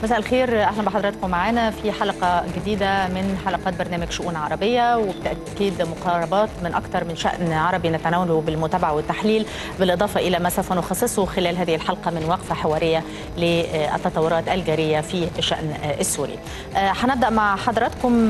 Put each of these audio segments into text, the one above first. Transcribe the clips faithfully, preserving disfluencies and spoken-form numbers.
مساء الخير، اهلا بحضراتكم معانا في حلقه جديده من حلقات برنامج شؤون عربيه، وبالتاكيد مقاربات من اكثر من شان عربي نتناوله بالمتابعه والتحليل، بالاضافه الى ما سوف نخصصه خلال هذه الحلقه من وقفه حواريه للتطورات الجاريه في الشان السوري. هنبدا مع حضراتكم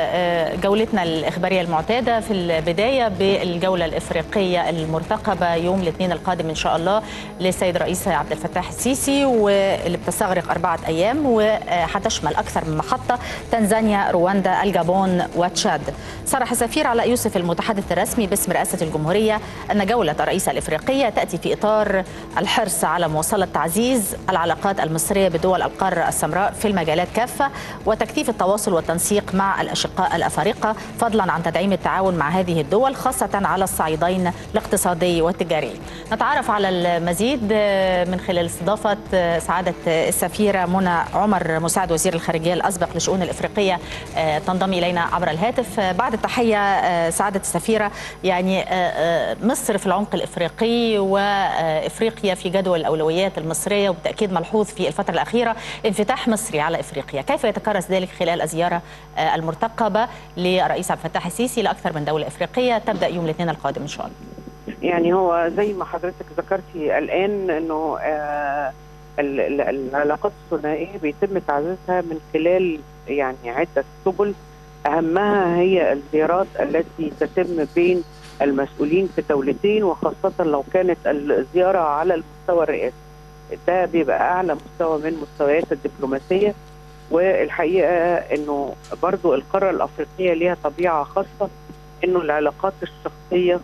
جولتنا الاخباريه المعتاده، في البدايه بالجوله الافريقيه المرتقبه يوم الاثنين القادم ان شاء الله للسيد الرئيس عبد الفتاح السيسي، واللي بتستغرق اربعه ايام وحتشمل أكثر من محطة: تنزانيا، رواندا، الجابون وتشاد. صرح سفير علاء يوسف المتحدث الرسمي باسم رئاسة الجمهورية أن جولة الرئيس الإفريقية تأتي في إطار الحرص على مواصلة تعزيز العلاقات المصرية بدول القارة السمراء في المجالات كافة، وتكثيف التواصل والتنسيق مع الأشقاء الأفارقة، فضلا عن تدعيم التعاون مع هذه الدول خاصة على الصعيدين الاقتصادي والتجاري. نتعرف على المزيد من خلال استضافة سعادة السفيرة منى عمر مساعد وزير الخارجية الأسبق للشؤون الإفريقية، تنضم إلينا عبر الهاتف. بعد التحية سعادة السفيرة، يعني مصر في العمق الإفريقي وإفريقيا في جدول الأولويات المصرية، وبالتأكيد ملحوظ في الفترة الأخيرة انفتاح مصري على إفريقيا، كيف يتكرس ذلك خلال الزيارة المرتقبة لرئيس عبد الفتاح السيسي لأكثر من دولة إفريقية تبدأ يوم الاثنين القادم إن شاء الله؟ يعني هو زي ما حضرتك ذكرتي الآن أنه آه العلاقات الثنائية بيتم تعزيزها من خلال يعني عدة سبل، أهمها هي الزيارات التي تتم بين المسؤولين في الدولتين، وخاصة لو كانت الزيارة على المستوى الرئاسي. ده بيبقى أعلى مستوى من مستويات الدبلوماسية، والحقيقة أنه برضو القارة الأفريقية لها طبيعة خاصة، أنه العلاقات الشخصية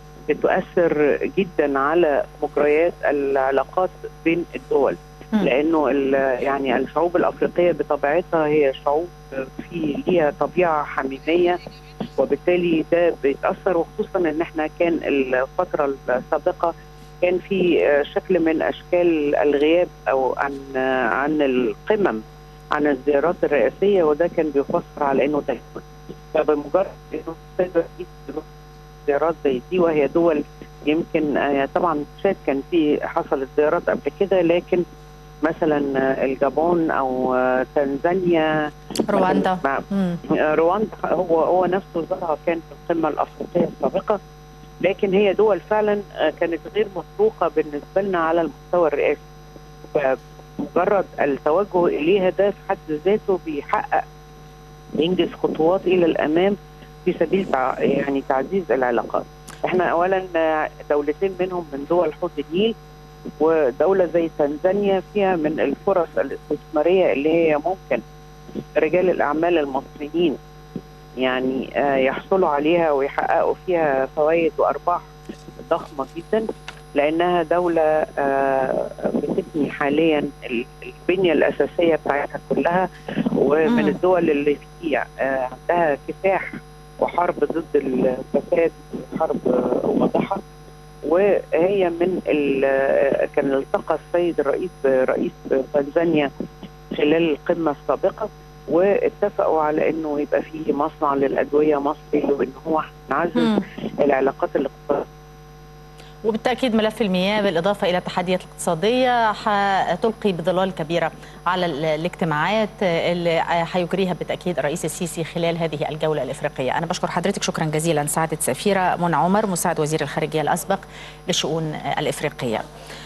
بتؤثر جدا على مجريات العلاقات بين الدول، لانه يعني الشعوب الافريقيه بطبيعتها هي شعوب في ليها طبيعه حميميه، وبالتالي ده بيتاثر. وخصوصا ان احنا كان الفتره السابقه كان في شكل من اشكال الغياب او عن عن القمم، عن الزيارات الرئاسيه، وده كان بيفسر على انه تهديد. فبمجرد انه زيارات زي دي، وهي دول يمكن طبعا تشاد كان في حصلت زيارات قبل كده، لكن مثلا الجابون او تنزانيا، رواندا رواندا هو هو نفسه زارها كان في القمه الافريقيه السابقه، لكن هي دول فعلا كانت غير مسبوقه بالنسبه لنا على المستوى الرئاسي. فمجرد التوجه اليها ده في حد ذاته بيحقق ينجز خطوات الى الامام في سبيل يعني تعزيز العلاقات. احنا اولا دولتين منهم من دول حوض النيل، ودولة زي تنزانيا فيها من الفرص الاستثمارية اللي هي ممكن رجال الأعمال المصريين يعني يحصلوا عليها ويحققوا فيها فوائد وأرباح ضخمة جدا، لأنها دولة بتبني حاليا البنية الأساسية بتاعتها كلها، ومن الدول اللي في عندها كفاح وحرب ضد الفساد وحرب واضحة. وهي من كان التقى السيد الرئيس رئيس تنزانيا خلال القمة السابقة، واتفقوا على انه يبقى فيه مصنع للأدوية مصري، وان هو نعزز العلاقات الاقتصادية. وبالتأكيد ملف المياه بالإضافة إلى التحديات الاقتصادية حتلقي بظلال كبيرة على الاجتماعات اللي حيجريها بالتأكيد الرئيس السيسي خلال هذه الجولة الإفريقية. أنا بشكر حضرتك شكرا جزيلا سعادة السفيرة منى عمر مساعد وزير الخارجية الأسبق للشؤون الإفريقية.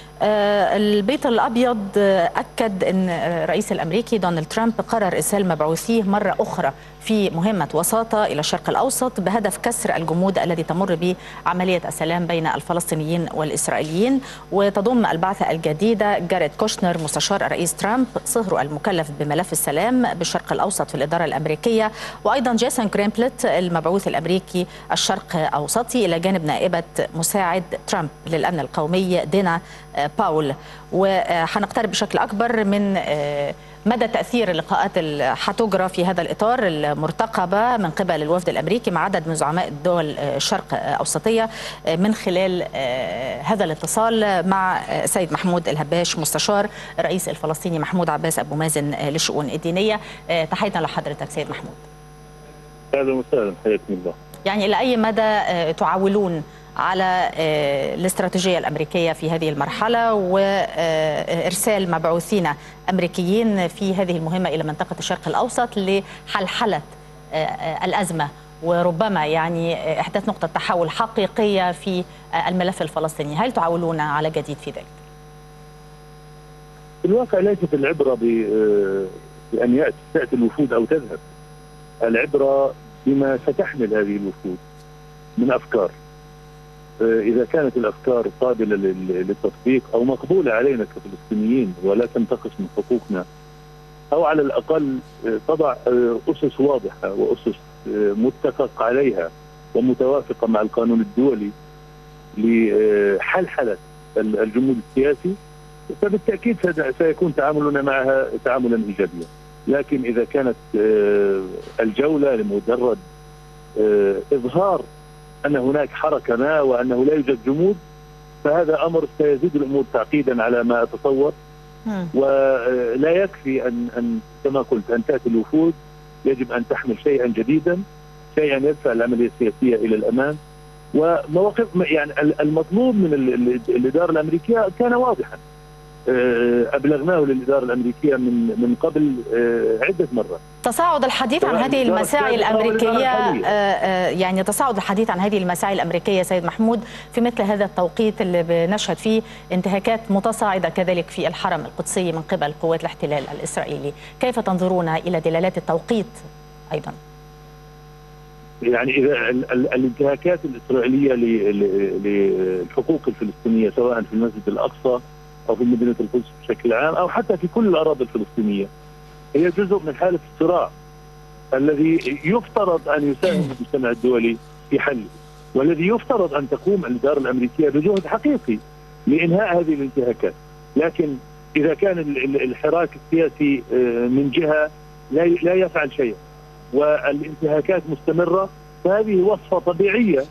البيت الأبيض أكد أن الرئيس الأمريكي دونالد ترامب قرر إرسال مبعوثيه مرة أخرى في مهمة وساطة إلى الشرق الأوسط بهدف كسر الجمود الذي تمر به عملية السلام بين الفلسطينيين والإسرائيليين. وتضم البعثة الجديدة جاريد كوشنر مستشار الرئيس ترامب صهره المكلف بملف السلام بالشرق الأوسط في الإدارة الأمريكية، وأيضا جيسون جريمبلت المبعوث الأمريكي الشرق أوسطي، إلى جانب نائبة مساعد ترامب للأمن القومي دينا باول. وحنقترب بشكل أكبر من مدى تأثير اللقاءات اللي حتجرى في هذا الإطار المرتقبة من قبل الوفد الأمريكي مع عدد من زعماء الدول الشرق الأوسطية من خلال هذا الاتصال مع سيد محمود الهباش مستشار الرئيس الفلسطيني محمود عباس أبو مازن للشؤون الدينية. تحياتنا لحضرتك سيد محمود. أهلا وسهلا، حياكم الله. يعني إلى أي مدى تعولون على الاستراتيجية الأمريكية في هذه المرحلة وإرسال مبعوثين أمريكيين في هذه المهمة إلى منطقة الشرق الأوسط لحلحلة الأزمة وربما يعني إحداث نقطة تحول حقيقية في الملف الفلسطيني. هل تعولون على جديد في ذلك؟ في الواقع ليست العبرة بأن يأتي تأتي الوفود أو تذهب. العبرة بما ستحمل هذه الوفود من أفكار. إذا كانت الأفكار قابلة للتطبيق أو مقبولة علينا كفلسطينيين ولا تنتقص من حقوقنا، أو على الأقل تضع أسس واضحة وأسس متفق عليها ومتوافقة مع القانون الدولي لحلحلة الجمود السياسي، فبالتأكيد سيكون تعاملنا معها تعاملا إيجابيا. لكن إذا كانت الجولة لمجرد إظهار أن هناك حركة ما وأنه لا يوجد جمود، فهذا أمر سيزيد الأمور تعقيدا على ما أتصور. ولا يكفي أن أن كما قلت أن تأتي الوفود، يجب أن تحمل شيئا جديدا، شيئا يدفع العملية السياسية إلى الأمام. ومواقف يعني المطلوب من الإدارة الأمريكية كان واضحا، أبلغناه للإدارة الأمريكية من من قبل عدة مرات. تصاعد الحديث عن هذه المساعي الأمريكية، يعني تصاعد الحديث عن هذه المساعي الأمريكية سيد محمود في مثل هذا التوقيت اللي بنشهد فيه انتهاكات متصاعدة كذلك في الحرم القدسي من قبل قوات الاحتلال الإسرائيلي، كيف تنظرون إلى دلالات التوقيت أيضا؟ يعني إذا الانتهاكات الإسرائيلية للحقوق الفلسطينية سواء في المسجد الأقصى أو في مدينة القدس بشكل عام أو حتى في كل الأراضي الفلسطينية، هي جزء من حالة الصراع الذي يفترض أن يساهم المجتمع الدولي في حله، والذي يفترض أن تقوم الإدارة الأمريكية بجهد حقيقي لإنهاء هذه الانتهاكات. لكن إذا كان الحراك السياسي من جهة لا يفعل شيئا والانتهاكات مستمرة، فهذه وصفة طبيعية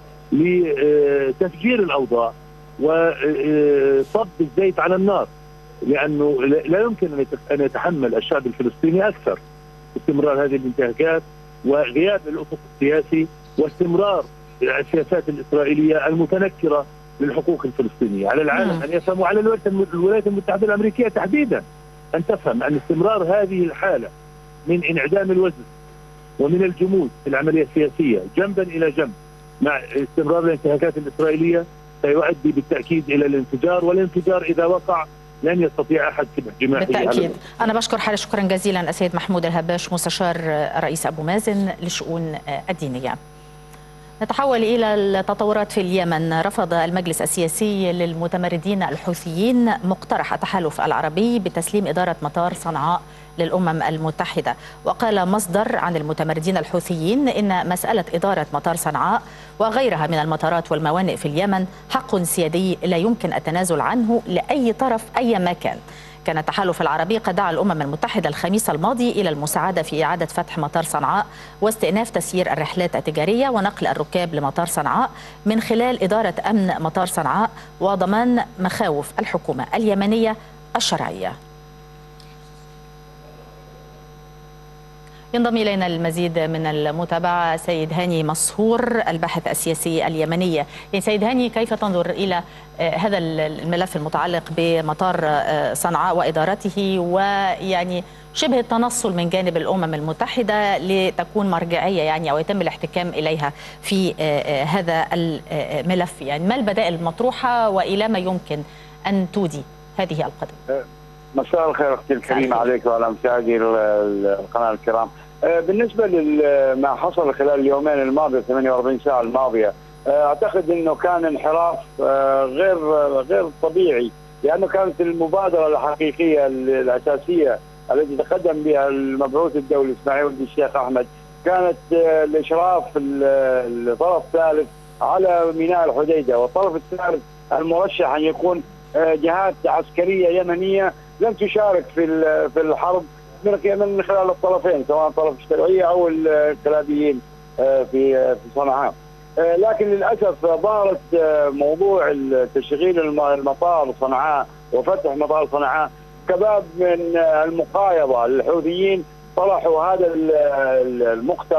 لتفجير الأوضاع وصب الزيت على النار، لأنه لا يمكن أن يتحمل الشعب الفلسطيني أكثر استمرار هذه الانتهاكات وغياب الأفق السياسي واستمرار السياسات الإسرائيلية المتنكرة للحقوق الفلسطينية. على العالم أن يفهموا، على الولايات المتحدة الأمريكية تحديدا أن تفهم أن استمرار هذه الحالة من انعدام الوزن ومن الجمود في العملية السياسية جنبا إلى جنب مع استمرار الانتهاكات الإسرائيلية سيؤدي بالتأكيد إلى الانفجار، والانفجار إذا وقع لن يستطيع أحد كبح جماحه. بالتأكيد. أنا بشكر حضرتك شكرا جزيلا السيد محمود الهباش مستشار رئيس أبو مازن للشؤون الدينية. نتحول إلى التطورات في اليمن. رفض المجلس السياسي للمتمردين الحوثيين مقترح التحالف العربي بتسليم إدارة مطار صنعاء للأمم المتحدة. وقال مصدر عن المتمردين الحوثيين إن مسألة إدارة مطار صنعاء وغيرها من المطارات والموانئ في اليمن حق سيادي لا يمكن التنازل عنه لأي طرف أي مكان. كان التحالف العربي قد دعا الأمم المتحدة الخميس الماضي إلى المساعدة في إعادة فتح مطار صنعاء واستئناف تسيير الرحلات التجارية ونقل الركاب لمطار صنعاء من خلال إدارة أمن مطار صنعاء وضمان مخاوف الحكومة اليمنية الشرعية. ينضم إلينا المزيد من المتابعة سيد هاني مسهور الباحث السياسي اليمني. يعني سيد هاني، كيف تنظر إلى هذا الملف المتعلق بمطار صنعاء وإدارته ويعني شبه التنصل من جانب الأمم المتحدة لتكون مرجعية يعني أو يتم الاحتكام إليها في هذا الملف؟ يعني ما البدائل المطروحة وإلى ما يمكن أن تودي هذه القضية؟ مساء الخير اختي الكريمه عليك وعلى مشاهدي القناه الكرام. بالنسبه لما حصل خلال اليومين الماضيه ثمانية وأربعين ساعه الماضيه، اعتقد انه كان انحراف غير غير طبيعي، لانه كانت المبادره الحقيقيه الاساسيه التي تقدم بها المبعوث الدولي اسماعيل ولد الشيخ احمد كانت الاشراف الطرف الثالث على ميناء الحديده، والطرف الثالث المرشح ان يكون جهات عسكريه يمنيه لم تشارك في في الحرب من خلال الطرفين سواء الطرف الشرعيه او الانقلابيين في في صنعاء. لكن للاسف ظهرت موضوع تشغيل المطار صنعاء وفتح مطار صنعاء كباب من المقايضه. الحوثيين طرحوا هذا المقترح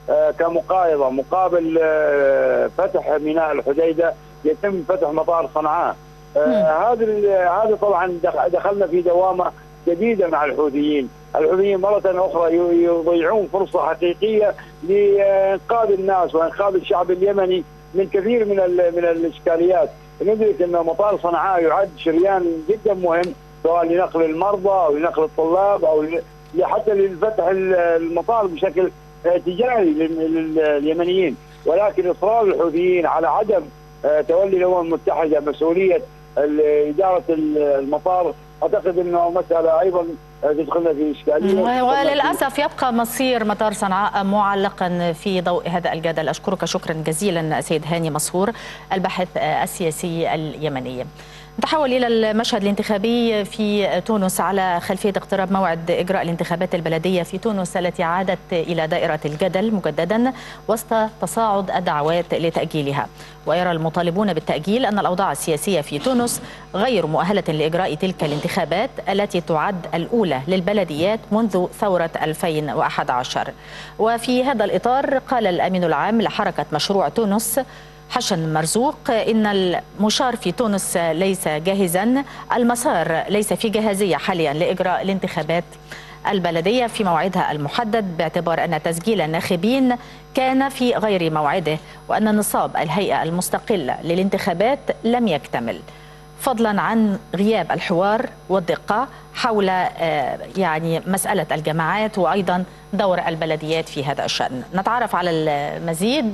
كمقايضة مقابل فتح ميناء الحديدة يتم فتح مطار صنعاء. هذا هذا طبعا دخلنا في دوامة جديدة مع الحوثيين، الحوثيين مرة أخرى يضيعون فرصة حقيقية لإنقاذ الناس وإنقاذ الشعب اليمني من كثير من من الإشكاليات. ندرك أن مطار صنعاء يعد شريان جدا مهم سواء لنقل المرضى أو لنقل الطلاب أو حتى لفتح المطار بشكل تجاري لليمنيين، ولكن إصرار الحوثيين على عدم تولي الأمم المتحدة مسؤولية إدارة المطار أعتقد أنه مسألة أيضا تدخلنا في إشكالية. وللأسف يبقى مصير مطار صنعاء معلقا في ضوء هذا الجدل. أشكرك شكرا جزيلا سيد هاني مسرور الباحث السياسي اليمني. نتحول إلى المشهد الانتخابي في تونس على خلفية اقتراب موعد إجراء الانتخابات البلدية في تونس التي عادت إلى دائرة الجدل مجددا وسط تصاعد الدعوات لتأجيلها. ويرى المطالبون بالتأجيل أن الأوضاع السياسية في تونس غير مؤهلة لإجراء تلك الانتخابات التي تعد الأولى للبلديات منذ ثورة ألفين وأحد عشر. وفي هذا الإطار قال الأمين العام لحركة مشروع تونس حسن مرزوق إن المشار في تونس ليس جاهزا، المسار ليس في جاهزية حاليا لإجراء الانتخابات البلدية في موعدها المحدد باعتبار أن تسجيل الناخبين كان في غير موعده وأن نصاب الهيئة المستقلة للانتخابات لم يكتمل، فضلا عن غياب الحوار والدقة حول يعني مسألة الجماعات وأيضا دور البلديات في هذا الشأن. نتعرف على المزيد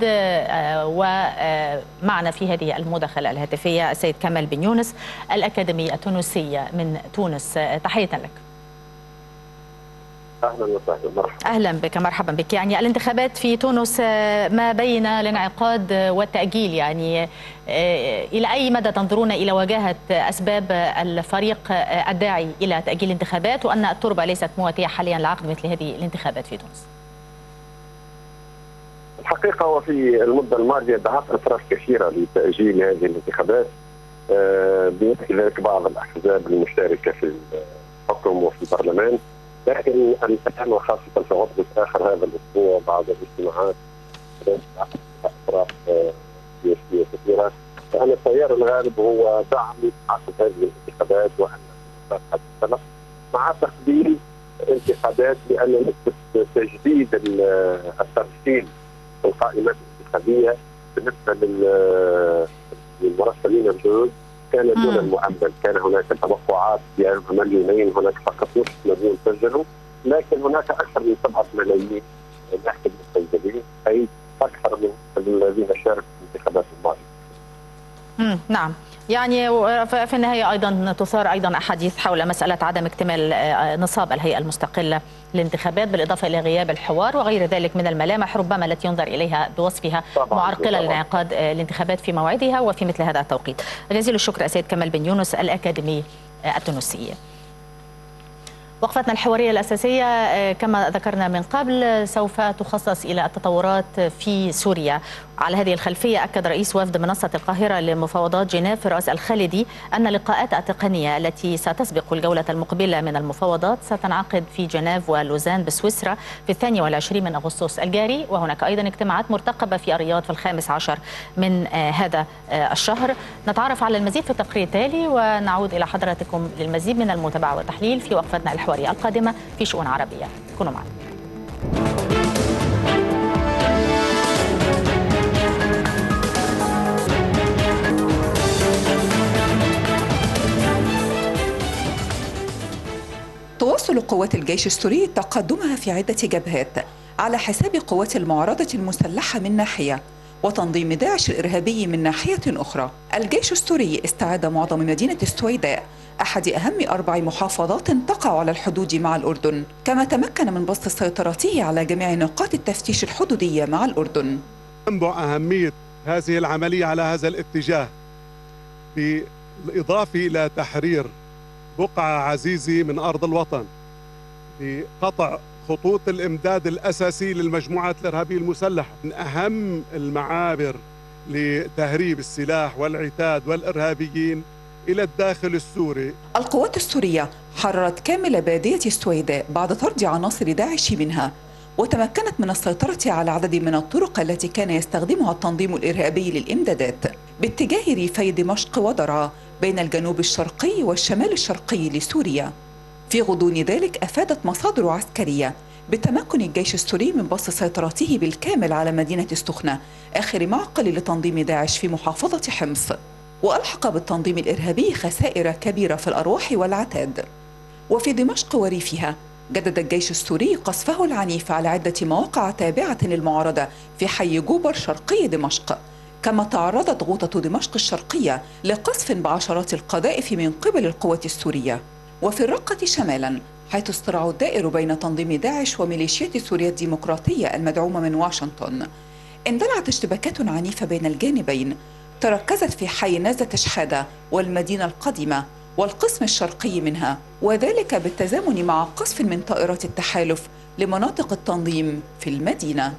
ومعنا في هذه المداخلة الهاتفية السيد كمال بن يونس الأكاديمية التونسية من تونس. تحية لك. اهلا وسهلا، مرحبا. اهلا بك، مرحبا بك. يعني الانتخابات في تونس ما بين الانعقاد والتاجيل، يعني الى اي مدى تنظرون الى وجاهه اسباب الفريق الداعي الى تاجيل الانتخابات وان التربه ليست مواتيه حاليا لعقد مثل هذه الانتخابات في تونس؟ الحقيقه هو في المده الماضيه دعت اطراف كثيره لتاجيل هذه الانتخابات، بما في ذلك بعض الاحزاب المشتركه في الحكم وفي البرلمان، لكن الان وخاصه في عطله اخر هذا الاسبوع بعد الاجتماعات اطراف سياسيه كثيره، فان التيار الغالب هو دعم عقد هذه الانتخابات وان السنه مع تقديم انتخابات، لان نسبه تجديد الترشيح القائمات الانتخابيه بالنسبه للمرشحين الجدد كان دون المؤمل، كان هناك توقعات بأن مليونين، هناك فقط نصف مليون سجلوا، لكن هناك أكثر من سبعة ملايين ناخب مسجلين، أي أكثر من الذين شاركوا في الانتخابات الماضية. نعم، يعني في النهاية أيضا تثار أيضا أحاديث حول مسألة عدم اكتمال نصاب الهيئة المستقلة للانتخابات بالإضافة إلى غياب الحوار وغير ذلك من الملامح ربما التي ينظر إليها بوصفها معرقلة لانعقاد الانتخابات في موعدها وفي مثل هذا التوقيت. جزيل الشكر سيد كمال بن يونس الأكاديمي التونسي. وقفتنا الحوارية الأساسية كما ذكرنا من قبل سوف تخصص إلى التطورات في سوريا. على هذه الخلفية أكد رئيس وفد منصة القاهرة لمفاوضات جنيف فراس الخالدي أن اللقاءات التقنية التي ستسبق الجولة المقبلة من المفاوضات ستنعقد في جنيف ولوزان بسويسرا في الثاني والعشرين من أغسطس الجاري، وهناك أيضا اجتماعات مرتقبة في الرياض في الخامس عشر من هذا الشهر. نتعرف على المزيد في التقرير التالي ونعود إلى حضراتكم للمزيد من المتابعة والتحليل في وقفتنا الحوارية القادمة في شؤون عربية. كونوا معنا. تواصل قوات الجيش السوري تقدمها في عدة جبهات على حساب قوات المعارضة المسلحة من ناحية وتنظيم داعش الإرهابي من ناحية أخرى. الجيش السوري استعاد معظم مدينة السويداء أحد أهم أربع محافظات تقع على الحدود مع الأردن، كما تمكن من بسط سيطرته على جميع نقاط التفتيش الحدودية مع الأردن. تنبع أهمية هذه العملية على هذا الاتجاه بالإضافة إلى تحرير بقعة عزيزة من أرض الوطن، بقطع خطوط الإمداد الأساسي للمجموعات الإرهابية المسلحة، من أهم المعابر لتهريب السلاح والعتاد والإرهابيين إلى الداخل السوري. القوات السورية حررت كامل بادية السويداء بعد طرد عناصر داعش منها، وتمكنت من السيطرة على عدد من الطرق التي كان يستخدمها التنظيم الإرهابي للإمدادات باتجاه ريفي دمشق ودرعا بين الجنوب الشرقي والشمال الشرقي لسوريا. في غضون ذلك أفادت مصادر عسكرية بتمكن الجيش السوري من بسط سيطرته بالكامل على مدينة السخنة آخر معقل لتنظيم داعش في محافظة حمص، وألحق بالتنظيم الإرهابي خسائر كبيرة في الأرواح والعتاد. وفي دمشق وريفها جدد الجيش السوري قصفه العنيف على عدة مواقع تابعة للمعارضة في حي جوبر شرقي دمشق، كما تعرضت غوطة دمشق الشرقية لقصف بعشرات القذائف من قبل القوات السورية. وفي الرقة شمالا، حيث الصراع الدائر بين تنظيم داعش وميليشيات سوريا الديمقراطية المدعومة من واشنطن، اندلعت اشتباكات عنيفة بين الجانبين تركزت في حي نزلة شحادة والمدينة القديمة والقسم الشرقي منها، وذلك بالتزامن مع قصف من طائرات التحالف لمناطق التنظيم في المدينة.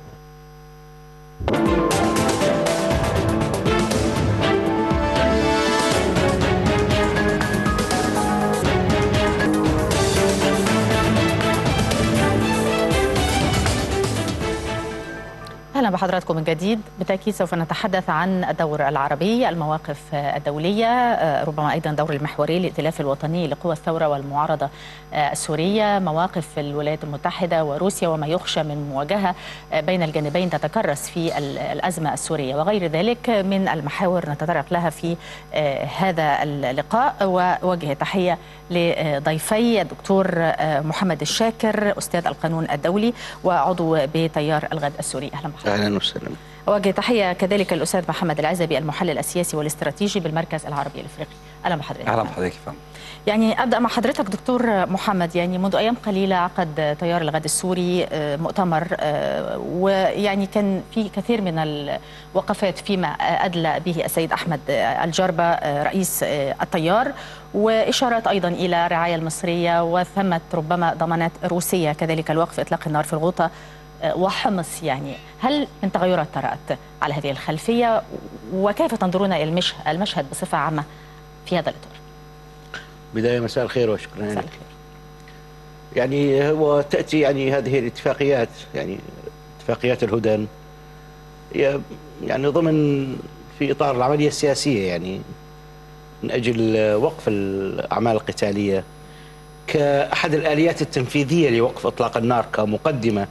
أهلا بحضراتكم من جديد. بالتأكيد سوف نتحدث عن الدور العربي، المواقف الدولية، ربما أيضا دور المحوري للائتلاف الوطني لقوى الثورة والمعارضة السورية، مواقف الولايات المتحدة وروسيا وما يخشى من مواجهة بين الجانبين تتكرس في الأزمة السورية وغير ذلك من المحاور نتطرق لها في هذا اللقاء. ووجه تحية لضيفي الدكتور محمد الشاكر أستاذ القانون الدولي وعضو بتيار الغد السوري. أهلا بحضرتك. اهلا وسهلا. وجه تحيه كذلك الاستاذ محمد العزبي المحلل السياسي والاستراتيجي بالمركز العربي الافريقي. اهلا بحضرتك. اهلا بحضرتك فندم. يعني ابدا مع حضرتك دكتور محمد، يعني منذ ايام قليله عقد تيار الغد السوري مؤتمر، ويعني كان في كثير من الوقفات فيما ادلى به السيد احمد الجربه رئيس التيار، واشارات ايضا الى الرعايه المصريه وثمه ربما ضمانات روسيه كذلك الوقف اطلاق النار في الغوطه وحمص. يعني هل من تغيرات طرأت على هذه الخلفية، وكيف تنظرون إلى المشهد بصفة عامة في هذا الإطار؟ بداية مساء الخير وشكرا لك. يعني هو تأتي يعني هذه الاتفاقيات، يعني اتفاقيات الهدن يعني ضمن في إطار العملية السياسية، يعني من أجل وقف الأعمال القتالية كأحد الآليات التنفيذية لوقف إطلاق النار كمقدمة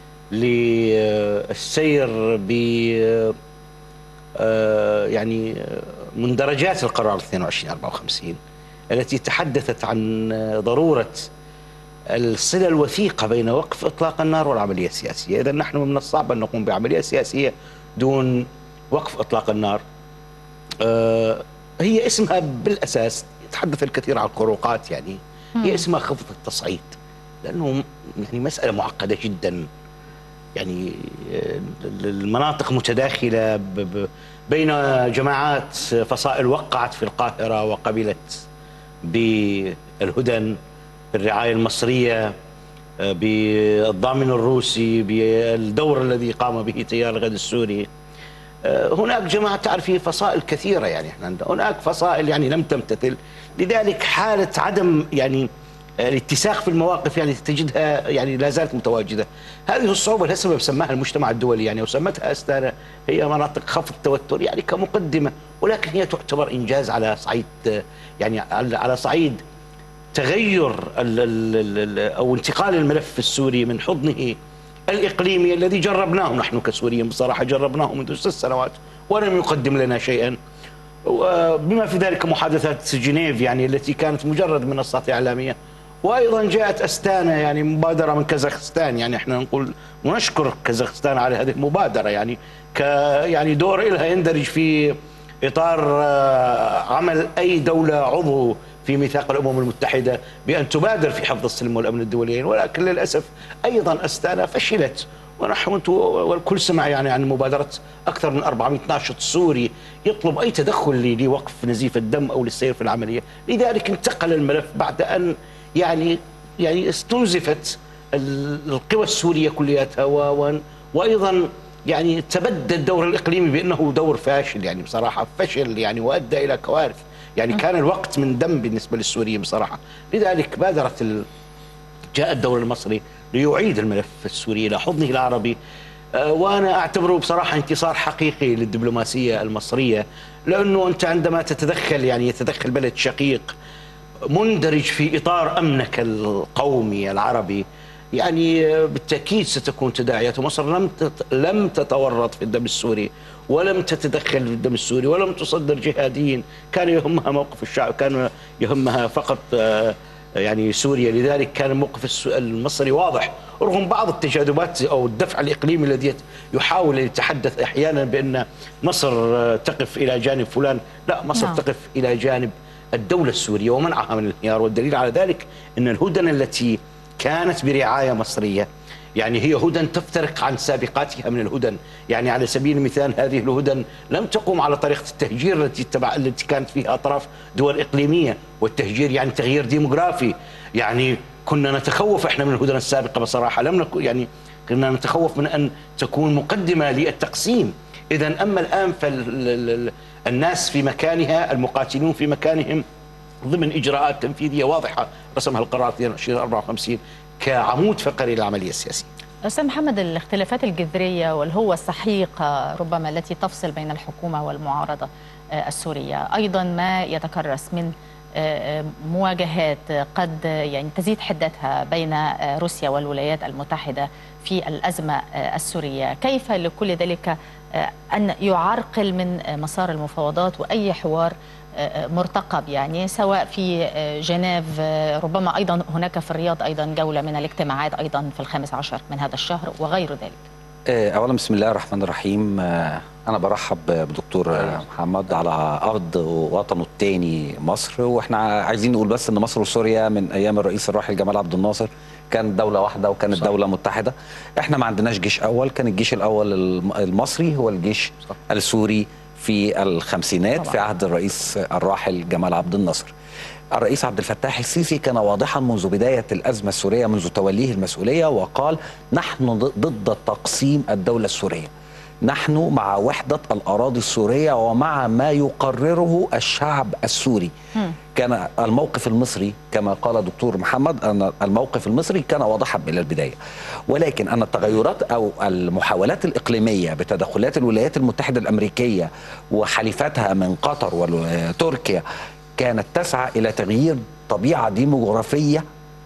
للسير ب يعني مندرجات القرار اثنين وعشرين أربعة وخمسين التي تحدثت عن ضرورة الصلة الوثيقة بين وقف إطلاق النار والعملية السياسية. إذا نحن من الصعب أن نقوم بعملية سياسية دون وقف إطلاق النار. هي اسمها بالأساس يتحدث الكثير عن الخروقات، يعني هي اسمها خفض التصعيد، لأنه يعني مسألة معقدة جدا. يعني المناطق متداخلة بين جماعات فصائل وقعت في القاهرة وقبلت بالهدن، بالرعاية المصرية، بالضامن الروسي، بالدور الذي قام به تيار الغد السوري. هناك جماعة تعرفي فصائل كثيرة، يعني احنا هناك فصائل يعني لم تمتثل، لذلك حالة عدم يعني الاتساق في المواقف يعني تجدها يعني لا زالت متواجده. هذه الصعوبه لها سبب سماها المجتمع الدولي، يعني وسمتها استانا هي مناطق خفض التوتر يعني كمقدمه، ولكن هي تعتبر انجاز على صعيد يعني على صعيد تغير ال ال او انتقال الملف السوري من حضنه الاقليمي الذي جربناه نحن كسوريين، بصراحه جربناه منذ ست سنوات ولم يقدم لنا شيئا، بما في ذلك محادثات جنيف يعني التي كانت مجرد منصات اعلاميه. وايضا جاءت استانا يعني مبادره من كازاخستان، يعني احنا نقول ونشكر كازاخستان على هذه المبادره، يعني ك يعني دور لها يندرج في اطار عمل اي دوله عضو في ميثاق الامم المتحده بان تبادر في حفظ السلم والامن الدوليين، ولكن للاسف ايضا استانا فشلت. ونحن والكل سمع يعني عن مبادره اكثر من أربعمئة ناشط سوري يطلب اي تدخل لوقف نزيف الدم او للسير في العمليه، لذلك انتقل الملف بعد ان يعني يعني استنزفت القوى السوريه كلياتها، وايضا يعني تبدى الدور الاقليمي بانه دور فاشل، يعني بصراحه فشل يعني وادى الى كوارث، يعني كان الوقت من دم بالنسبه للسوريين بصراحه. لذلك بادرت ال... جاء الدور المصري ليعيد الملف السوري إلى حضنه العربي. وأنا أعتبره بصراحة انتصار حقيقي للدبلوماسية المصرية، لأنه أنت عندما تتدخل يعني يتدخل بلد شقيق مندرج في إطار أمنك القومي العربي، يعني بالتأكيد ستكون تداعيات. مصر لم لم تتورط في الدم السوري ولم تتدخل في الدم السوري ولم تصدر جهاديين، كان يهمها موقف الشعب، كان يهمها فقط يعني سوريا. لذلك كان الموقف المصري واضح رغم بعض التجاذبات أو الدفع الإقليمي الذي يحاول يتحدث أحيانا بأن مصر تقف إلى جانب فلان. لا، مصر نعم. تقف إلى جانب الدولة السورية ومنعها من الانهيار. والدليل على ذلك أن الهدنة التي كانت برعاية مصرية يعني هي هدن تفترق عن سابقاتها من الهدن. يعني على سبيل المثال هذه الهدن لم تقوم على طريقة التهجير التي تبع التي كانت فيها أطراف دول إقليمية، والتهجير يعني تغيير ديموغرافي. يعني كنا نتخوف احنا من الهدن السابقة بصراحة، لم نكن يعني كنا نتخوف من أن تكون مقدمة للتقسيم. إذا أما الآن فالناس في مكانها، المقاتلون في مكانهم ضمن إجراءات تنفيذية واضحة رسمها القرار اثنين وعشرين أربعة وخمسين كعمود فقري للعملية السياسية. أستاذ محمد، الاختلافات الجذرية والهوة السحيقة ربما التي تفصل بين الحكومة والمعارضة السورية، أيضا ما يتكرس من مواجهات قد يعني تزيد حدتها بين روسيا والولايات المتحدة في الأزمة السورية، كيف لكل ذلك أن يعرقل من مسار المفاوضات وأي حوار مرتقب، يعني سواء في جنيف، ربما أيضا هناك في الرياض أيضا جولة من الاجتماعات أيضا في الخامس عشر من هذا الشهر وغير ذلك؟ أولا بسم الله الرحمن الرحيم، أنا برحب بدكتور محمد على أرض وطنه الثاني مصر. وإحنا عايزين نقول بس إن مصر وسوريا من أيام الرئيس الراحل جمال عبد الناصر كانت دولة واحدة وكانت صح. دولة متحدة. إحنا ما عندناش جيش أول، كان الجيش الأول المصري هو الجيش صح. السوري في الخمسينات طبعا. في عهد الرئيس الراحل جمال عبد الناصر. الرئيس عبد الفتاح السيسي كان واضحا منذ بداية الأزمة السورية، منذ توليه المسؤولية، وقال نحن ضد تقسيم الدولة السورية، نحن مع وحدة الأراضي السورية ومع ما يقرره الشعب السوري. م. كان الموقف المصري كما قال دكتور محمد أن الموقف المصري كان واضحا من البداية، ولكن أن التغيرات أو المحاولات الإقليمية بتدخلات الولايات المتحدة الأمريكية وحليفاتها من قطر وتركيا كانت تسعى إلى تغيير طبيعة ديموغرافية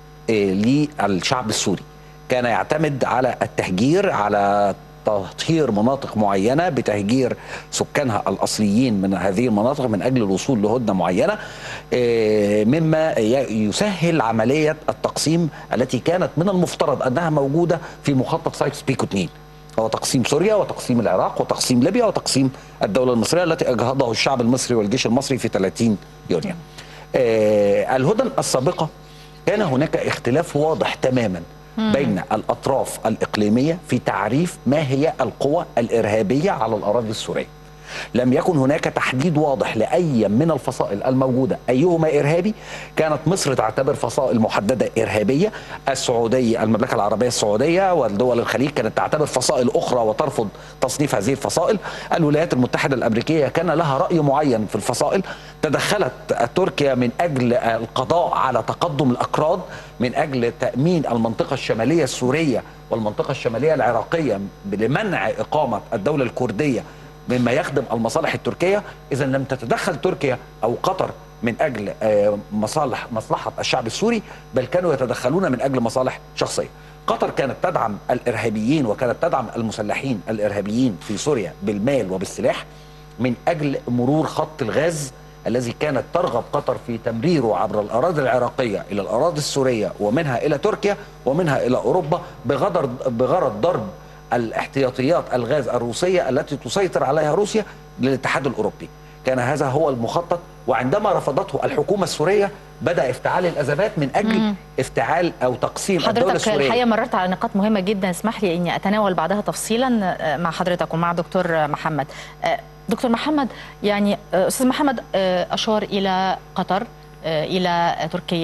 للشعب السوري. كان يعتمد على التهجير، على تطهير مناطق معينة بتهجير سكانها الأصليين من هذه المناطق من أجل الوصول لهدنة معينة، مما يسهل عملية التقسيم التي كانت من المفترض أنها موجودة في مخطط سايكس بيكو اثنين، هو تقسيم سوريا وتقسيم العراق وتقسيم ليبيا وتقسيم الدولة المصرية التي أجهضه الشعب المصري والجيش المصري في ثلاثين يونيو. آه الهدن السابقة كان هناك اختلاف واضح تماما بين الأطراف الإقليمية في تعريف ما هي القوى الإرهابية على الأراضي السورية. لم يكن هناك تحديد واضح لأي من الفصائل الموجودة أيهما إرهابي. كانت مصر تعتبر فصائل محددة إرهابية، السعودية المملكة العربية السعودية والدول الخليج كانت تعتبر فصائل أخرى وترفض تصنيف هذه الفصائل. الولايات المتحدة الأمريكية كان لها رأي معين في الفصائل. تدخلت تركيا من أجل القضاء على تقدم الأكراد، من أجل تأمين المنطقة الشمالية السورية والمنطقة الشمالية العراقية لمنع إقامة الدولة الكردية مما يخدم المصالح التركية. إذا لم تتدخل تركيا أو قطر من أجل مصالح مصلحة الشعب السوري، بل كانوا يتدخلون من أجل مصالح شخصية. قطر كانت تدعم الإرهابيين وكانت تدعم المسلحين الإرهابيين في سوريا بالمال وبالسلاح من أجل مرور خط الغاز الذي كانت ترغب قطر في تمريره عبر الأراضي العراقية إلى الأراضي السورية ومنها إلى تركيا ومنها إلى أوروبا بغرض بغرض ضرب الاحتياطيات الغاز الروسية التي تسيطر عليها روسيا للاتحاد الأوروبي. كان هذا هو المخطط، وعندما رفضته الحكومة السورية بدأ افتعال الأزمات من أجل مم. افتعال أو تقسيم الدولة السورية. حضرتك الحقيقة مررت على نقاط مهمة جدا، اسمح لي أني أتناول بعدها تفصيلا مع حضرتك ومع دكتور محمد. دكتور محمد، يعني أستاذ محمد أشار إلى قطر، إلى تركيا،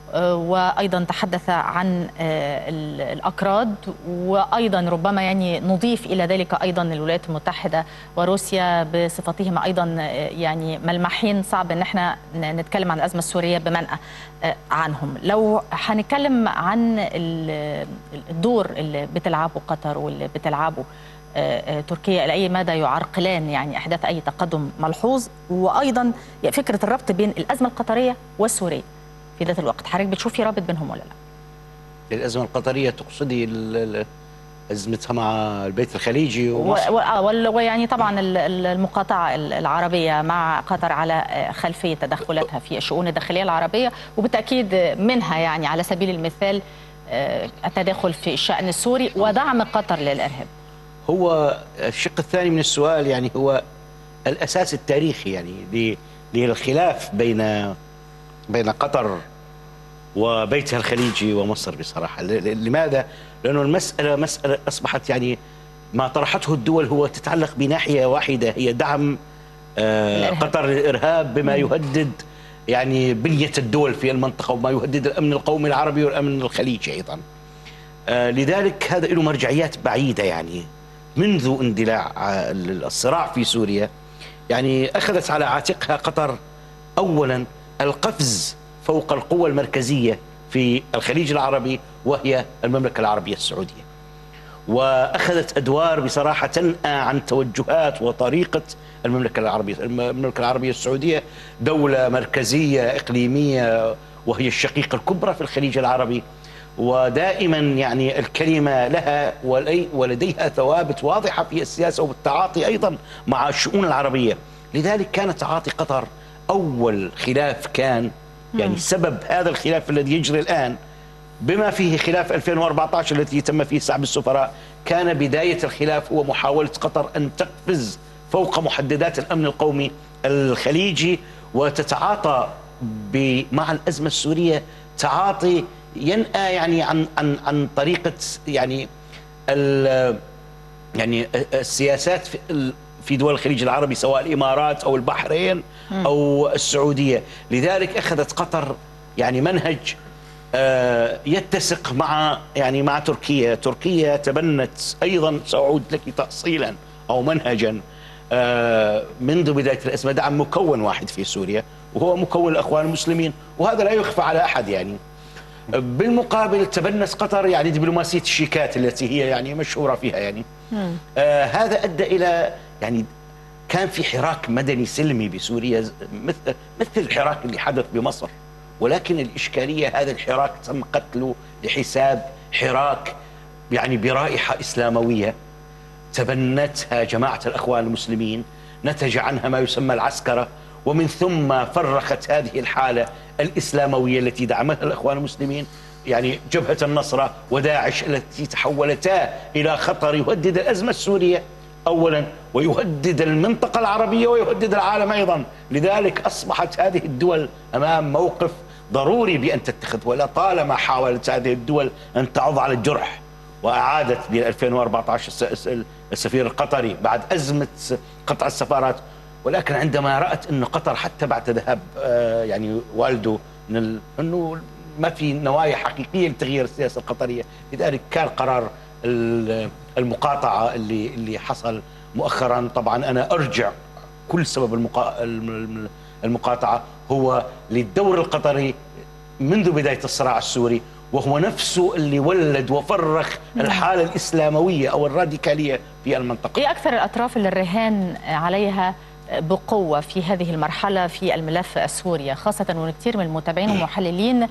وأيضا تحدث عن الأكراد، وأيضا ربما يعني نضيف إلى ذلك أيضا الولايات المتحدة وروسيا بصفتهما أيضا يعني ملمحين صعب أن احنا نتكلم عن الأزمة السورية بمنأى عنهم. لو هنتكلم عن الدور اللي بتلعبه قطر واللي بتلعبه تركيا، إلى أي مدى يعرقلان يعني إحداث أي تقدم ملحوظ، وأيضا فكرة الربط بين الأزمة القطرية والسورية في ذات الوقت، حضرتك بتشوفي رابط بينهم ولا لا؟ الأزمة القطرية تقصدي أزمتها مع البيت الخليجي ومصر؟ ويعني طبعا المقاطعة العربية مع قطر على خلفية تدخلاتها في الشؤون الداخلية العربية، وبالتأكيد منها يعني على سبيل المثال التدخل في الشأن السوري ودعم قطر للإرهاب. هو الشق الثاني من السؤال يعني هو الأساس التاريخي يعني للخلاف بين بين قطر وبيتها الخليجي ومصر بصراحة. لماذا؟ لأنه المسألة مسألة أصبحت يعني ما طرحته الدول هو تتعلق بناحية واحدة، هي دعم آه قطر للإرهاب بما يهدد يعني بنية الدول في المنطقة وما يهدد الأمن القومي العربي والأمن الخليجي أيضا. آه لذلك هذا له مرجعيات بعيدة يعني منذ اندلاع الصراع في سوريا. يعني أخذت على عاتقها قطر أولا القفز فوق القوة المركزية في الخليج العربي وهي المملكة العربية السعودية، وأخذت أدوار بصراحة تنأى عن توجهات وطريقة المملكة العربية. المملكة العربية السعودية دولة مركزية إقليمية وهي الشقيقة الكبرى في الخليج العربي، ودائما يعني الكلمة لها ولديها ثوابت واضحة في السياسة وبالتعاطي أيضا مع الشؤون العربية. لذلك كان تعاطي قطر أول خلاف كان يعني سبب هذا الخلاف الذي يجري الآن بما فيه خلاف ألفين وأربعة عشر التي تم فيه سحب السفراء. كان بداية الخلاف هو محاولة قطر أن تقفز فوق محددات الأمن القومي الخليجي وتتعاطى مع الأزمة السورية تعاطي ينأى يعني عن عن عن طريقة يعني يعني السياسات في في دول الخليج العربي سواء الإمارات أو البحرين أو السعودية. لذلك أخذت قطر يعني منهج يتسق مع يعني مع تركيا. تركيا تبنت أيضا، سأعود لك تأصيلا أو منهجا منذ بداية الأزمة، دعم مكون واحد في سوريا وهو مكون الأخوان المسلمين، وهذا لا يخفى على أحد يعني. بالمقابل تبنت قطر يعني دبلوماسية الشيكات التي هي يعني مشهورة فيها يعني. آه هذا أدى إلى يعني كان في حراك مدني سلمي بسوريا مثل مثل الحراك اللي حدث بمصر، ولكن الإشكالية هذا الحراك تم قتله لحساب حراك يعني برائحة إسلاموية تبنتها جماعة الأخوان المسلمين، نتج عنها ما يسمى العسكرة، ومن ثم فرخت هذه الحالة الإسلاموية التي دعمها الأخوان المسلمين يعني جبهة النصرة وداعش التي تحولتا إلى خطر يهدد الأزمة السورية أولا ويهدد المنطقة العربية ويهدد العالم أيضا. لذلك أصبحت هذه الدول أمام موقف ضروري بأن تتخذ، ولطالما حاولت هذه الدول أن تعض على الجرح، وأعادت ب ألفين وأربعة عشر السفير القطري بعد أزمة قطع السفارات. ولكن عندما رأت أن قطر حتى بعد ذهاب يعني والده من أنه ما في نوايا حقيقية لتغيير السياسة القطرية، لذلك كان قرار المقاطعة اللي اللي حصل مؤخرا. طبعا أنا أرجع كل سبب المقاطعة هو للدور القطري منذ بداية الصراع السوري، وهو نفسه اللي ولد وفرخ الحالة الإسلاموية أو الراديكالية في المنطقة. إيه أكثر الأطراف اللي الرهان عليها بقوة في هذه المرحلة في الملف السوري، خاصة وأن كثير من المتابعين والمحللين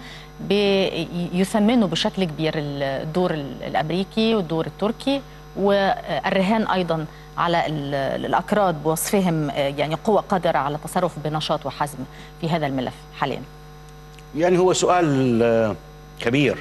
يثمنوا بشكل كبير الدور الأمريكي والدور التركي، والرهان أيضا على الأكراد بوصفهم يعني قوة قادرة على التصرف بنشاط وحزم في هذا الملف حاليا؟ يعني هو سؤال كبير.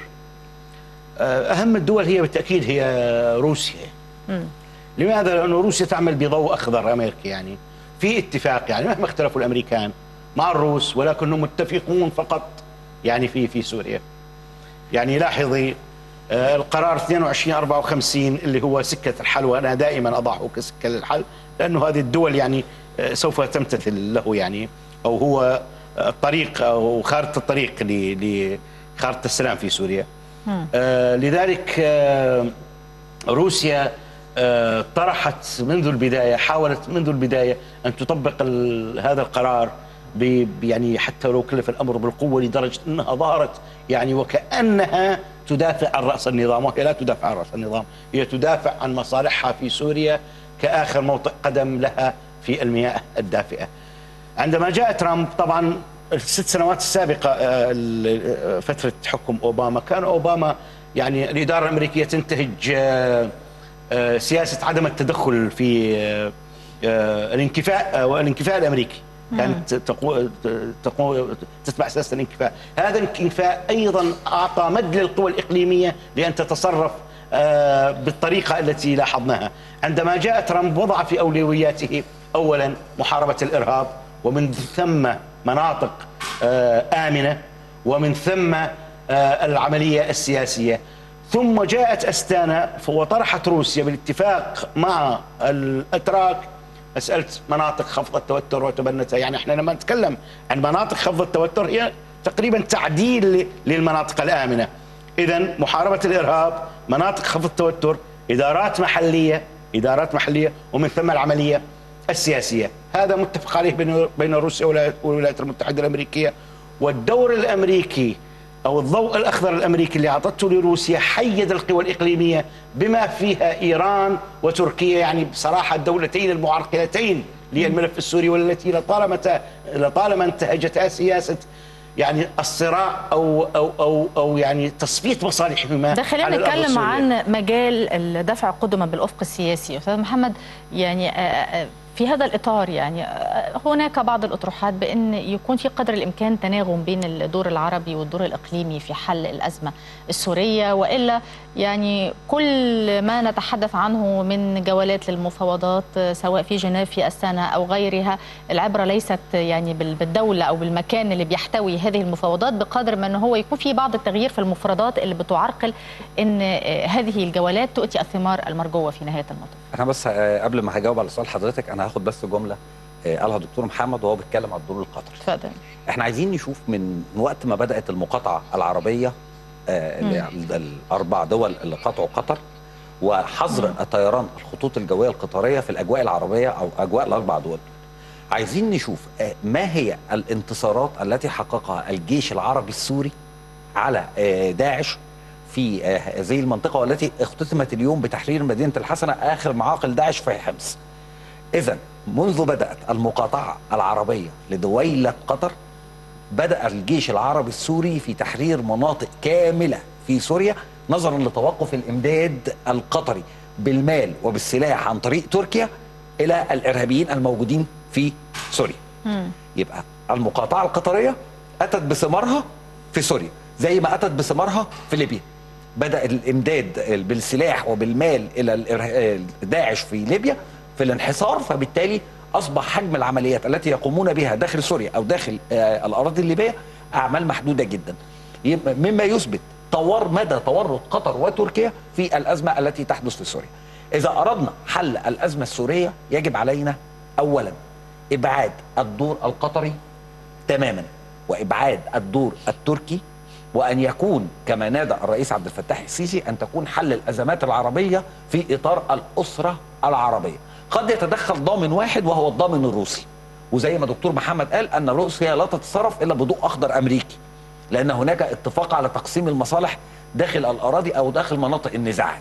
أهم الدول هي بالتأكيد هي روسيا. م. لماذا؟ لأن روسيا تعمل بضوء أخضر أمريكي، يعني في اتفاق يعني مهما اختلفوا الأمريكان مع الروس ولكنهم متفقون فقط يعني في في سوريا. يعني لاحظي القرار اثنين وعشرين أربعة وخمسين اللي هو سكة الحل، وأنا دائما أضعه كسكة للحل لأنه هذه الدول يعني سوف تمتثل له يعني، أو هو الطريق أو خارطة الطريق خارطة السلام في سوريا. آه لذلك آه روسيا آه طرحت منذ البداية، حاولت منذ البداية أن تطبق هذا القرار يعني حتى لو كلف الأمر بالقوة، لدرجة أنها ظهرت يعني وكأنها تدافع عن رأس النظام، وهي لا تدافع عن رأس النظام، هي تدافع عن مصالحها في سوريا كآخر موطئ قدم لها في المياه الدافئة. عندما جاء ترامب، طبعا الست سنوات السابقة فترة حكم أوباما، كان أوباما يعني الإدارة الأمريكية تنتهج سياسة عدم التدخل في الانكفاء والانكفاء الأمريكي، كانت تقو... تقو... تتبع سياسة الانكفاء. هذا الانكفاء أيضا أعطى مد للقوى الإقليمية لأن تتصرف بالطريقة التي لاحظناها. عندما جاء ترامب وضع في أولوياته أولا محاربة الإرهاب، ومن ثم مناطق آمنة، ومن ثم العملية السياسية. ثم جاءت أستانا وطرحت روسيا بالاتفاق مع الأتراك مسألة مناطق خفض التوتر وتبنتها. يعني احنا لما نتكلم عن مناطق خفض التوتر هي تقريبا تعديل للمناطق الآمنة. إذن محاربة الإرهاب، مناطق خفض التوتر، إدارات محلية إدارات محلية ومن ثم العملية السياسية. هذا متفق عليه بين بين روسيا والولايات المتحدة الأمريكية. والدور الأمريكي أو الضوء الأخضر الأمريكي اللي أعطته لروسيا حيد القوى الإقليمية بما فيها إيران وتركيا، يعني بصراحة الدولتين المعرقلتين للملف السوري، والتي لطالما لطالما انتهجتها سياسة يعني الصراع أو أو أو أو يعني تصفية مصالحهما. ده خلينا نتكلم عن مجال الدفع قدما بالأفق السياسي. أستاذ محمد، يعني في هذا الإطار يعني هناك بعض الأطروحات بأن يكون في قدر الإمكان تناغم بين الدور العربي والدور الإقليمي في حل الأزمة السورية، وإلا يعني كل ما نتحدث عنه من جولات للمفاوضات سواء في جنيف في أستانا أو غيرها، العبرة ليست يعني بالدولة أو بالمكان اللي بيحتوي هذه المفاوضات بقدر ما أنه هو يكون في بعض التغيير في المفردات اللي بتعرقل أن هذه الجولات تؤتي الثمار المرجوة في نهاية المطاف. أنا بس قبل ما هجاوب على سؤال حضرتك أنا هاخد بس جملة قالها دكتور محمد وهو بيتكلم على الدور القطري. اتفضل. احنا عايزين نشوف من وقت ما بدأت المقاطعة العربية الأربع دول اللي قطعوا قطر وحظر طيران الخطوط الجوية القطرية في الأجواء العربية أو أجواء الأربع دول، عايزين نشوف ما هي الانتصارات التي حققها الجيش العربي السوري على داعش في هذه المنطقة، والتي اختتمت اليوم بتحرير مدينة الحسنة آخر معاقل داعش في حمص. إذن منذ بدأت المقاطعة العربية لدويلة قطر بدأ الجيش العربي السوري في تحرير مناطق كاملة في سوريا نظرا لتوقف الإمداد القطري بالمال وبالسلاح عن طريق تركيا إلى الإرهابيين الموجودين في سوريا. مم. يبقى المقاطعة القطرية أتت بثمارها في سوريا زي ما أتت بثمارها في ليبيا. بدأ الإمداد بالسلاح وبالمال إلى داعش في ليبيا في الانحصار، فبالتالي أصبح حجم العمليات التي يقومون بها داخل سوريا أو داخل الأراضي الليبية أعمال محدودة جدا، مما يثبت طور مدى تورط قطر وتركيا في الأزمة التي تحدث في سوريا. إذا أردنا حل الأزمة السورية يجب علينا أولا إبعاد الدور القطري تماما وإبعاد الدور التركي، وأن يكون كما نادى الرئيس عبد الفتاح السيسي أن تكون حل الأزمات العربية في إطار الأسرة العربية. قد يتدخل ضامن واحد وهو الضامن الروسي، وزي ما دكتور محمد قال أن روسيا لا تتصرف إلا بضوء أخضر أمريكي، لأن هناك اتفاق على تقسيم المصالح داخل الأراضي أو داخل مناطق النزاعات.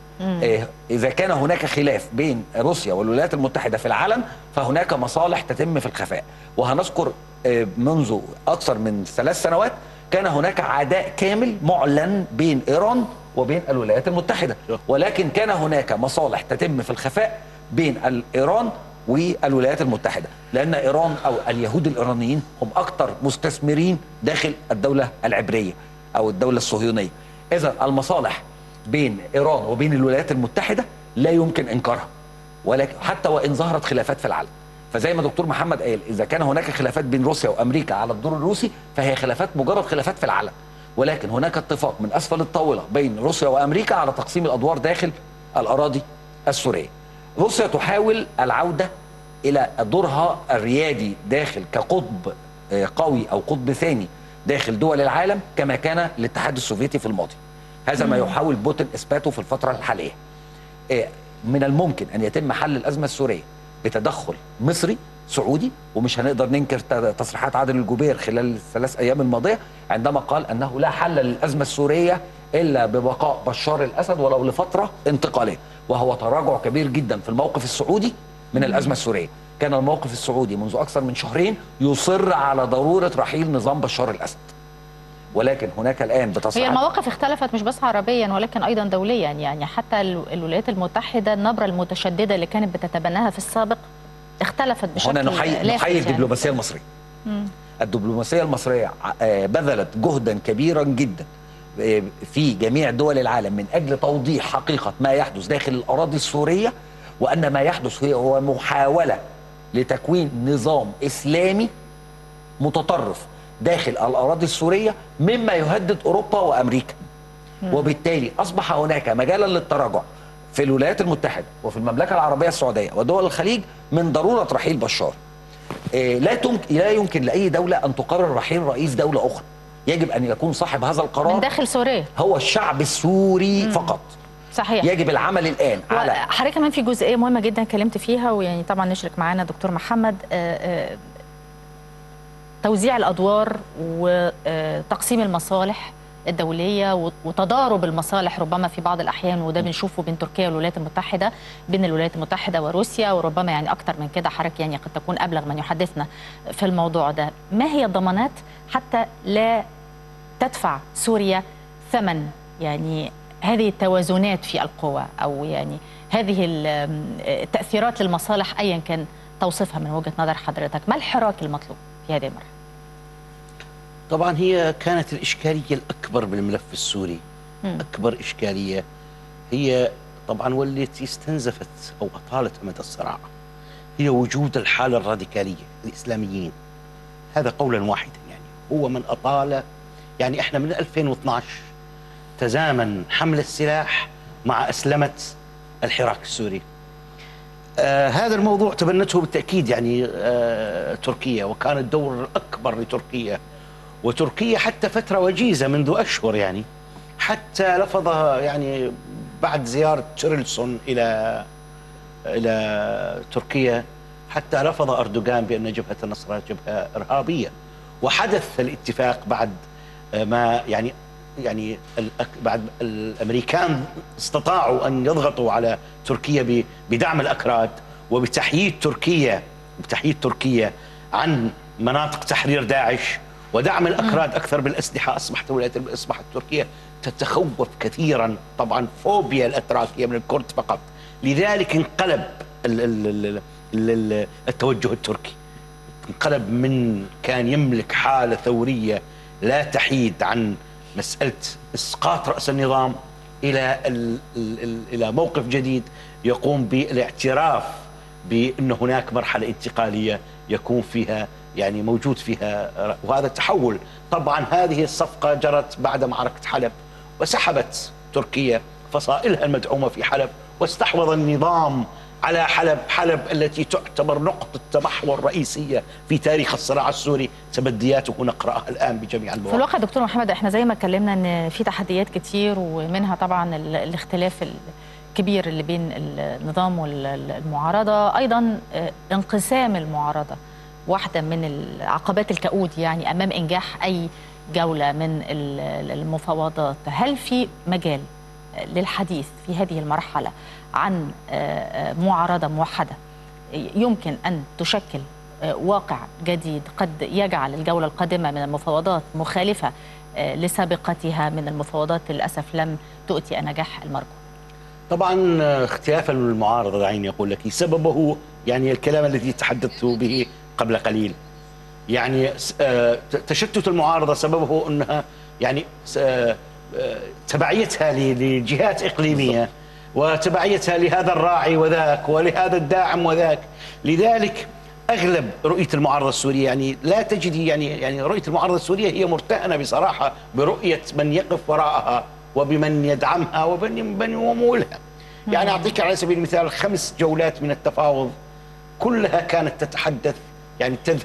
إيه إذا كان هناك خلاف بين روسيا والولايات المتحدة في العلن فهناك مصالح تتم في الخفاء. وهنذكر إيه منذ أكثر من ثلاث سنوات كان هناك عداء كامل معلن بين إيران وبين الولايات المتحدة، ولكن كان هناك مصالح تتم في الخفاء بين إيران والولايات المتحدة، لأن إيران أو اليهود الإيرانيين هم أكثر مستثمرين داخل الدولة العبرية أو الدولة الصهيونية. إذا المصالح بين إيران وبين الولايات المتحدة لا يمكن إنكارها، ولكن حتى وإن ظهرت خلافات في العالم. فزي ما دكتور محمد قال إذا كان هناك خلافات بين روسيا وأمريكا على الدور الروسي فهي خلافات مجرد خلافات في العالم، ولكن هناك اتفاق من أسفل الطاولة بين روسيا وأمريكا على تقسيم الأدوار داخل الأراضي السورية. روسيا تحاول العودة إلى دورها الريادي داخل كقطب قوي أو قطب ثاني داخل دول العالم كما كان الاتحاد السوفيتي في الماضي. هذا ما يحاول بوتين اثباته في الفتره الحاليه. من الممكن ان يتم حل الازمه السوريه بتدخل مصري سعودي، ومش هنقدر ننكر تصريحات عادل الجبير خلال الثلاث ايام الماضيه عندما قال انه لا حل للازمه السوريه الا ببقاء بشار الاسد ولو لفتره انتقاليه، وهو تراجع كبير جدا في الموقف السعودي من الازمه السوريه. كان الموقف السعودي منذ اكثر من شهرين يصر على ضروره رحيل نظام بشار الاسد، ولكن هناك الان بتصريحات. هي المواقف اختلفت مش بس عربيا ولكن ايضا دوليا، يعني حتى الولايات المتحده النبره المتشدده اللي كانت بتتبناها في السابق اختلفت بشكل هنا نحيي نحيي الدبلوماسيه يعني. المصريه. مم. الدبلوماسيه المصريه بذلت جهدا كبيرا جدا في جميع دول العالم من اجل توضيح حقيقه ما يحدث داخل الاراضي السوريه، وان ما يحدث هو محاوله لتكوين نظام اسلامي متطرف داخل الأراضي السورية مما يهدد أوروبا وأمريكا. مم. وبالتالي أصبح هناك مجالا للتراجع في الولايات المتحدة وفي المملكة العربية السعودية ودول الخليج من ضرورة رحيل بشار. إيه لا, لا يمكن لأي دولة أن تقرر رحيل رئيس دولة أخرى، يجب أن يكون صاحب هذا القرار من داخل سوريا هو الشعب السوري. مم. فقط. صحيح. يجب العمل الآن على حضرتك كمان في جزئية مهمة جدا اتكلمت فيها، ويعني طبعا نشرك معانا دكتور محمد، آآ آآ توزيع الأدوار وتقسيم المصالح الدولية وتضارب المصالح ربما في بعض الأحيان، وده بنشوفه بين تركيا والولايات المتحدة، بين الولايات المتحدة وروسيا، وربما يعني أكتر من كده حضرتك يعني قد تكون أبلغ من يحدثنا في الموضوع ده. ما هي الضمانات حتى لا تدفع سوريا ثمن يعني هذه التوازنات في القوى، أو يعني هذه التأثيرات للمصالح أيا كان توصفها من وجهة نظر حضرتك؟ ما الحراك المطلوب في هذه المرحلة؟ طبعا هي كانت الإشكالية الأكبر بالملف السوري. م. أكبر إشكالية هي طبعا والتي استنزفت أو أطالت أمد الصراع هي وجود الحالة الراديكالية الإسلاميين. هذا قولا واحدا، يعني هو من أطال، يعني إحنا من ألفين واثنعش تزامن حمل السلاح مع أسلمة الحراك السوري. آه هذا الموضوع تبنته بالتأكيد يعني آه تركيا، وكان الدور الأكبر لتركيا، وتركيا حتى فترة وجيزة منذ أشهر، يعني حتى لفظ يعني بعد زيارة تشيرلسون إلى إلى تركيا، حتى لفظ أردوغان بأن جبهة النصرة جبهة إرهابية. وحدث الاتفاق بعد ما يعني يعني بعد الأمريكان استطاعوا أن يضغطوا على تركيا بدعم الأكراد وبتحييد تركيا بتحييد تركيا عن مناطق تحرير داعش ودعم الأكراد أكثر بالأسلحة. أصبحت الولايات أصبحت تركيا تتخوف كثيرا طبعا فوبيا الأتراكية من الكرد فقط. لذلك انقلب التوجه التركي، انقلب من كان يملك حالة ثورية لا تحيد عن مسألة إسقاط رأس النظام إلى إلى موقف جديد يقوم بالاعتراف بأن هناك مرحلة انتقالية يكون فيها يعني موجود فيها، وهذا التحول. طبعا هذه الصفقة جرت بعد معركة حلب، وسحبت تركيا فصائلها المدعومة في حلب واستحوذ النظام على حلب حلب التي تعتبر نقطة تمحور رئيسية في تاريخ الصراع السوري، تبدياته نقرأها الآن بجميع المواقع. في الواقع دكتور محمد احنا زي ما اتكلمنا ان في تحديات كتير، ومنها طبعا الاختلاف الكبير اللي بين النظام والمعارضة، أيضا انقسام المعارضة واحدة من العقبات الكؤود يعني أمام إنجاح أي جولة من المفاوضات. هل في مجال للحديث في هذه المرحلة عن معارضة موحدة يمكن أن تشكل واقع جديد قد يجعل الجولة القادمة من المفاوضات مخالفة لسابقتها من المفاوضات للأسف لم تؤتي النجاح المرجو؟ طبعا اختلاف المعارضة دعيني أقول لك سببه يعني الكلام الذي تحدثت به قبل قليل. يعني تشتت المعارضة سببه أنها يعني تبعيتها لجهات إقليمية وتبعيتها لهذا الراعي وذاك ولهذا الداعم وذاك. لذلك أغلب رؤية المعارضة السورية يعني لا تجد يعني يعني رؤية المعارضة السورية هي مرتهنة بصراحة برؤية من يقف وراءها وبمن يدعمها وبمن يمولها. يعني أعطيك على سبيل المثال خمس جولات من التفاوض كلها كانت تتحدث يعني تذهب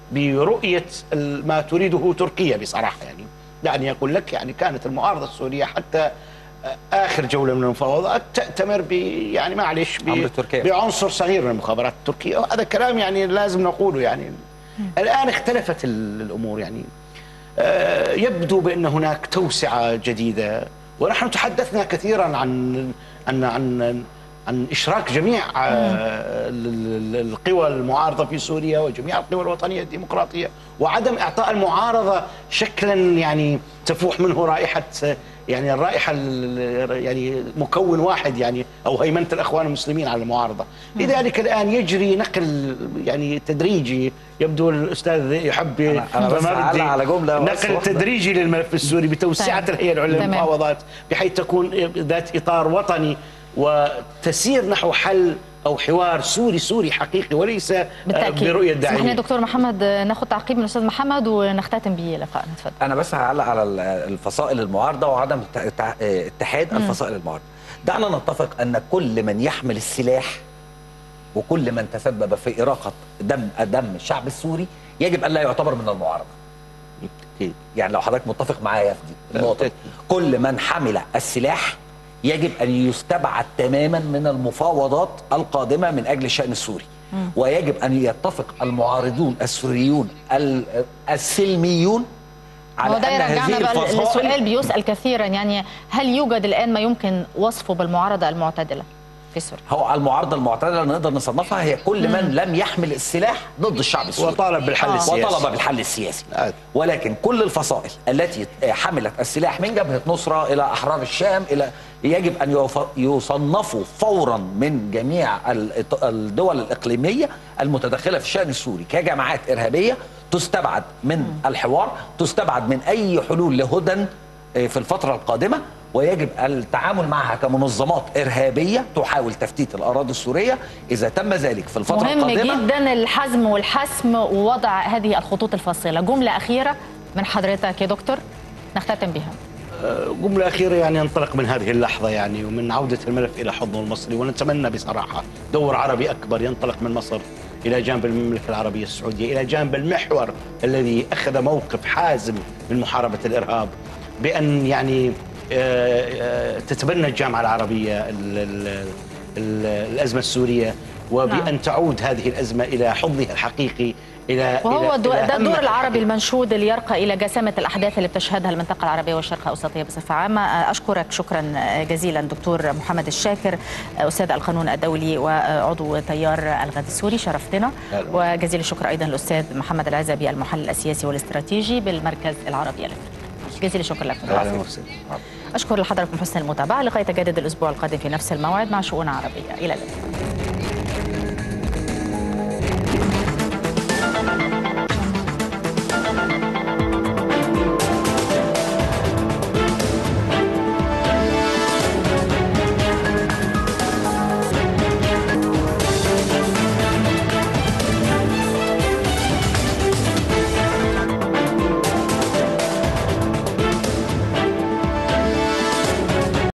برؤية ما تريده تركيا بصراحة. يعني دعني أقول لك يعني كانت المعارضة السورية حتى آخر جولة من المفاوضات تأتمر ب يعني معلش بعنصر صغير من المخابرات التركية، وهذا كلام يعني لازم نقوله. يعني الآن اختلفت الأمور، يعني يبدو بأن هناك توسعة جديدة، ونحن تحدثنا كثيرا عن عن عن عن إشراك جميع القوى المعارضة في سوريا وجميع القوى الوطنية الديمقراطية، وعدم إعطاء المعارضة شكلا يعني تفوح منه رائحة يعني الرائحة يعني مكون واحد يعني أو هيمنة الأخوان المسلمين على المعارضة. لذلك الآن يجري نقل يعني تدريجي، يبدو الأستاذ يحب أنا بس على جملة نقل تدريجي للملف السوري بتوسعة الهيئة العليا للمفاوضات بحيث تكون ذات إطار وطني وتسير نحو حل أو حوار سوري سوري حقيقي وليس بالتأكيد. برؤية داعمية. اسمح لي دكتور محمد ناخذ تعقيب من الأستاذ محمد ونختتم به لقاءنا. تفضل. أنا بس هعلق على الفصائل المعارضة وعدم اتحاد الفصائل المعارضة. دعنا نتفق أن كل من يحمل السلاح وكل من تسبب في إراقة دم دم الشعب السوري يجب أن لا يعتبر من المعارضة. يعني لو حضرتك متفق معايا في دي النقطة، كل من حمل السلاح يجب أن يستبعد تماما من المفاوضات القادمة من أجل الشأن السوري. مم. ويجب أن يتفق المعارضون السوريون السلميون على أن هذه الفصائل. السؤال بيسأل كثيرا، يعني هل يوجد الآن ما يمكن وصفه بالمعارضة المعتدلة في سوريا؟ هو المعارضة المعتدلة نقدر نصنفها هي كل من مم. لم يحمل السلاح ضد الشعب السوري وطالب بالحل آه. السياسي وطلب بالحل السياسي. آه. ولكن كل الفصائل التي حملت السلاح من جبهة نصرة إلى أحرار الشام إلى يجب أن يصنفوا فورا من جميع الدول الإقليمية المتدخلة في الشأن السوري كجماعات إرهابية، تستبعد من الحوار، تستبعد من أي حلول لهدن في الفترة القادمة، ويجب التعامل معها كمنظمات إرهابية تحاول تفتيت الأراضي السورية. إذا تم ذلك في الفترة مهم القادمة مهم جدا الحزم والحسم ووضع هذه الخطوط الفاصلة. جملة أخيرة من حضرتك يا دكتور نختتم بها. جملة أخيرة، يعني ينطلق من هذه اللحظة يعني ومن عودة الملف إلى حضنه المصري، ونتمنى بصراحة دور عربي أكبر ينطلق من مصر إلى جانب المملكة العربية السعودية، إلى جانب المحور الذي أخذ موقف حازم من محاربة الإرهاب، بأن يعني تتبنى الجامعة العربية الأزمة السورية، وبأن تعود هذه الأزمة إلى حضنها الحقيقي. إلى وهو ده الدور العربي المنشود اللي يرقى إلى جسامة الأحداث اللي بتشهدها المنطقة العربية والشرق الأوسطية بصفة عامة. أشكرك شكرا جزيلا دكتور محمد الشاكر، أستاذ القانون الدولي وعضو تيار الغد السوري، شرفتنا. وجزيل الشكر أيضا للأستاذ محمد العزبي المحلل السياسي والاستراتيجي بالمركز العربي الأفريقي. جزيل الشكر لكم. أشكر لحضراتكم حسن المتابعة. لقاء يتجدد الأسبوع القادم في نفس الموعد مع شؤون عربية. إلى اللقاء.